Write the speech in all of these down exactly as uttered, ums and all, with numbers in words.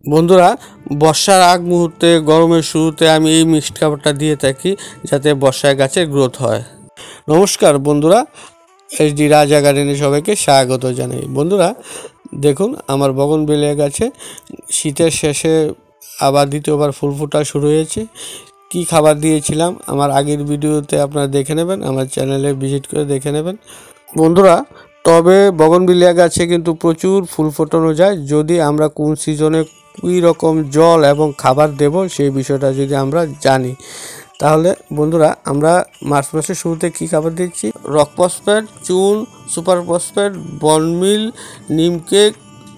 বন্ধুরা, বর্ষার আগ মুহূর্তে গরমের শুরুতে আমি এই মিক্সড খাবারটা দিয়ে থাকি যাতে বর্ষায় গাছের গ্রোথ হয়। নমস্কার বন্ধুরা, এইচডি রাজা গার্ডেনে সবাইকে স্বাগত জানাই। বন্ধুরা দেখুন, আমার বগনভিলিয়া গাছে শীতের শেষে আবার দ্বিতীয়বার ফুল ফোটা শুরু হয়েছে। কি খাবার দিয়েছিলাম আমার আগের ভিডিওতে আপনারা দেখে নেবেন, আমার চ্যানেলে ভিজিট করে দেখে নেবেন। বন্ধুরা, তবে বগনভিলিয়া গাছে কিন্তু প্রচুর ফুল ফোটানো যায় যদি আমরা কোন সিজনে কী রকম জল এবং খাবার দেব সেই বিষয়টা যদি আমরা জানি। তাহলে বন্ধুরা, আমরা মার্চ মাসের শুরুতে কি খাবার দিচ্ছি? রক ফসফেট, চুন, super phosphate, bonemeal, neem cake,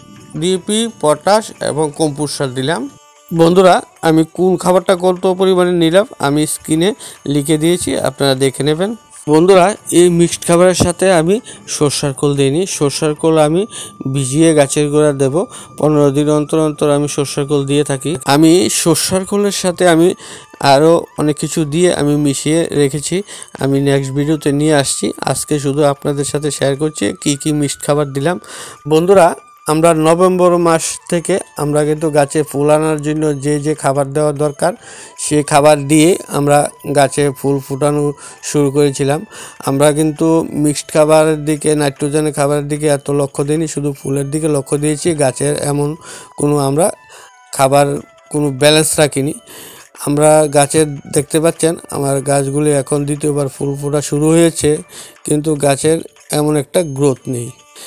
DP, potash এবং কম্পোস্ট সার দিলাম। বন্ধুরা, আমি কোন খাবারটা কত পরিমাণে নিলাম আমি স্ক্রিনে লিখে দিয়েছি, আপনারা দেখে নেবেন। বন্ধুরা, এই মিক্সড খাবারের সাথে আমি সরষার খোল দিইনি। সরষার খোল আমি ভিজিয়ে গাছের গোড়া দেব। পনেরো দিন অন্তর অন্তর আমি সরষার খোল দিয়ে থাকি। আমি সরষার খোলের সাথে আমি আরও অনেক কিছু দিয়ে আমি মিশিয়ে রেখেছি, আমি নেক্সট ভিডিওতে নিয়ে আসছি। আজকে শুধু আপনাদের সাথে শেয়ার করছি কি কি মিক্সড খাবার দিলাম। বন্ধুরা, আমরা নভেম্বর মাস থেকে আমরা কিন্তু গাছে ফুল আনার জন্য যে যে খাবার দেওয়া দরকার সে খাবার দিয়ে আমরা গাছে ফুল ফুটানো শুরু করেছিলাম। আমরা কিন্তু মিক্সড খাবারের দিকে, নাইট্রোজেনের খাবারের দিকে এত লক্ষ্য দিইনি, শুধু ফুলের দিকে লক্ষ্য দিয়েছি। গাছের এমন কোনো আমরা খাবার কোনো ব্যালেন্স রাখিনি। আমরা গাছের দেখতে পাচ্ছেন আমার গাছগুলি এখন দ্বিতীয়বার ফুল ফোটা শুরু হয়েছে, কিন্তু গাছের এমন একটা গ্রোথ নেই।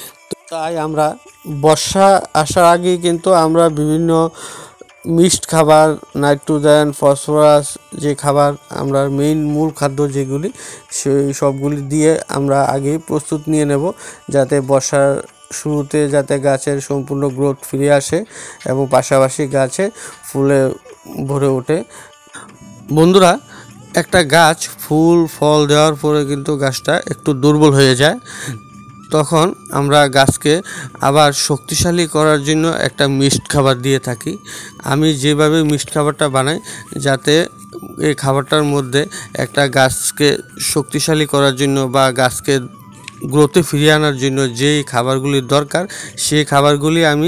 তাই আমরা বর্ষা আসার আগে কিন্তু আমরা বিভিন্ন মিক্সড খাবার, নাইট্রোজেন, ফসফরাস যে খাবার আমরা মেইন মূল খাদ্য যেগুলি সেই সবগুলি দিয়ে আমরা আগেই প্রস্তুত নিয়ে নেব, যাতে বর্ষার শুরুতে যাতে গাছের সম্পূর্ণ গ্রোথ ফিরে আসে এবং পাশাপাশি গাছে ফুলে ভরে ওঠে। বন্ধুরা, একটা গাছ ফুল ফল দেওয়ার পরে কিন্তু গাছটা একটু দুর্বল হয়ে যায়, তখন আমরা গাছকে আবার শক্তিশালী করার জন্য একটা মিক্সড খাবার দিয়ে থাকি। আমি যেভাবে মিক্সড খাবারটা বানাই যাতে এই খাবারটার মধ্যে একটা গাছকে শক্তিশালী করার জন্য বা গাছকে গ্রোথে ফিরিয়ে আনার জন্য যেই খাবারগুলির দরকার সেই খাবারগুলি আমি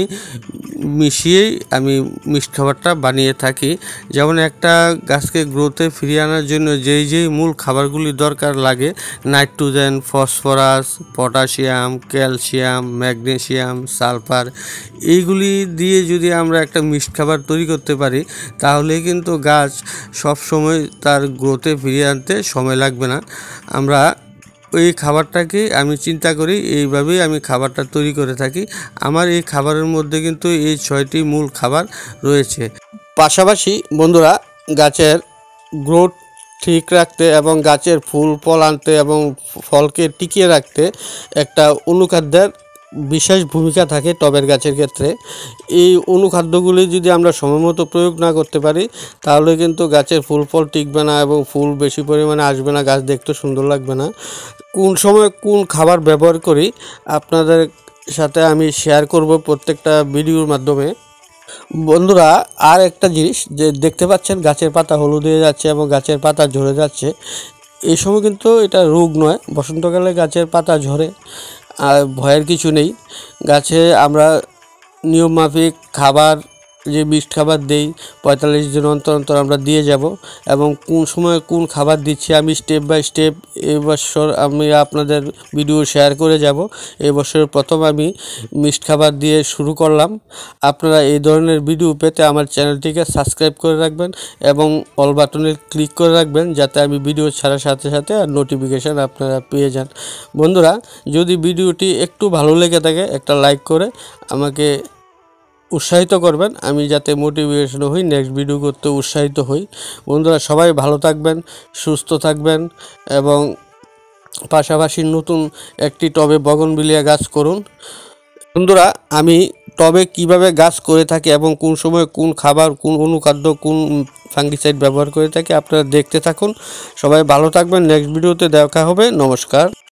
মিশিয়েই আমি মিক্সড খাবারটা বানিয়ে থাকি। যেমন একটা গাছকে গ্রোথে ফিরিয়ে আনার জন্য যেই যেই মূল খাবারগুলি দরকার লাগে, nitrogen, phosphorus, potassium, calcium, magnesium, sulphur, এইগুলি দিয়ে যদি আমরা একটা মিক্সড খাবার তৈরি করতে পারি তাহলে কিন্তু গাছ সব সময় তার গ্রোথে ফিরিয়ে আনতে সময় লাগবে না। আমরা এই খাবারটাকে আমি চিন্তা করি, এইভাবেই আমি খাবারটা তৈরি করে থাকি। আমার এই খাবারের মধ্যে কিন্তু এই ছয়টি মূল খাবার রয়েছে। পাশাপাশি বন্ধুরা, গাছের গ্রোথ ঠিক রাখতে এবং গাছের ফুল ফল আনতে এবং ফলকে টিকিয়ে রাখতে একটা অনুখাদ্যের বিশেষ ভূমিকা থাকে টবের গাছের ক্ষেত্রে। এই অনুখাদ্যগুলি যদি আমরা সময়মতো প্রয়োগ না করতে পারি তাহলে কিন্তু গাছের ফুল ফল টিকবে না এবং ফুল বেশি পরিমাণে আসবে না, গাছ দেখতে সুন্দর লাগবে না। কোন সময় কোন খাবার ব্যবহার করি আপনাদের সাথে আমি শেয়ার করব প্রত্যেকটা ভিডিওর মাধ্যমে। বন্ধুরা, আর একটা জিনিস যে দেখতে পাচ্ছেন গাছের পাতা হলুদ হয়ে যাচ্ছে এবং গাছের পাতা ঝরে যাচ্ছে, এই সময় কিন্তু এটা রোগ নয়, বসন্তকালে গাছের পাতা ঝরে, আর ভয়ের কিছু নেই। গাছে আমরা নিয়মমাফিক খাবার যে মিক্সড খাবার দেই পঁয়তাল্লিশ দিন অন্তর অন্তর আমরা দিয়ে যাব এবং কোন সময় কোন খাবার দিচ্ছি আমি স্টেপ বাই স্টেপ এই বছর আমি আপনাদের ভিডিও শেয়ার করে যাব। এই বছরের প্রথম আমি মিক্সড খাবার দিয়ে শুরু করলাম। আপনারা এই ধরনের ভিডিও পেতে আমার চ্যানেলটিকে সাবস্ক্রাইব করে রাখবেন এবং অল বাটনে ক্লিক করে রাখবেন যাতে আমি ভিডিও ছাড়ার সাথে সাথে আর নোটিফিকেশান আপনারা পেয়ে যান। বন্ধুরা, যদি ভিডিওটি একটু ভালো লেগে থাকে একটা লাইক করে আমাকে উৎসাহিত করবেন, আমি যাতে মোটিভেশন হই, নেক্সট ভিডিও করতে উৎসাহিত হই। বন্ধুরা, সবাই ভালো থাকবেন, সুস্থ থাকবেন এবং পাশাপাশি নতুন একটি টবে বগনভিলিয়া গাছ করুন। বন্ধুরা, আমি টবে কিভাবে গাছ করে থাকি এবং কোন সময় কোন খাবার, কোন অনুখাদ্য, কোন ফাঙ্গিসাইড ব্যবহার করে থাকি আপনারা দেখতে থাকুন। সবাই ভালো থাকবেন, নেক্সট ভিডিওতে দেখা হবে। নমস্কার।